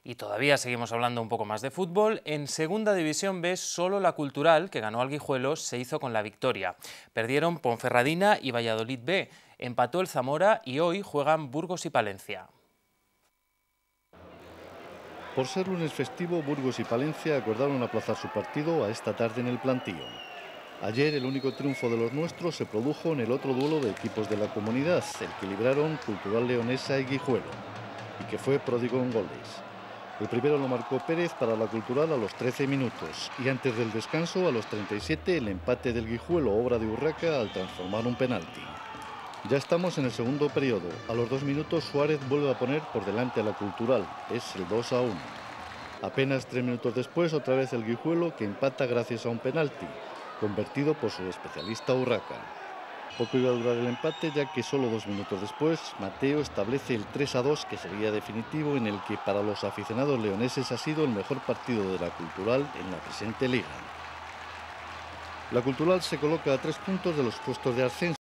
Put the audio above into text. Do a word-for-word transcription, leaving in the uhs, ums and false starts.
Y todavía seguimos hablando un poco más de fútbol. En Segunda División B, solo la Cultural, que ganó al Guijuelo, se hizo con la victoria. Perdieron Ponferradina y Valladolid B. Empató el Zamora y hoy juegan Burgos y Palencia. Por ser lunes festivo, Burgos y Palencia acordaron aplazar su partido a esta tarde en el Plantío. Ayer el único triunfo de los nuestros se produjo en el otro duelo de equipos de la comunidad, el que libraron Cultural Leonesa y Guijuelo, y que fue pródigo en goles. El primero lo marcó Pérez para la Cultural a los trece minutos y antes del descanso, a los treinta y siete, el empate del Guijuelo, obra de Urraca, al transformar un penalti. Ya estamos en el segundo periodo. A los dos minutos Suárez vuelve a poner por delante a la Cultural. Es el dos a uno. Apenas tres minutos después, otra vez el Guijuelo, que empata gracias a un penalti, convertido por su especialista Urraca. Poco iba a durar el empate, ya que solo dos minutos después, Mateo establece el tres a dos, que sería definitivo, en el que para los aficionados leoneses ha sido el mejor partido de la Cultural en la presente liga. La Cultural se coloca a tres puntos de los puestos de ascenso.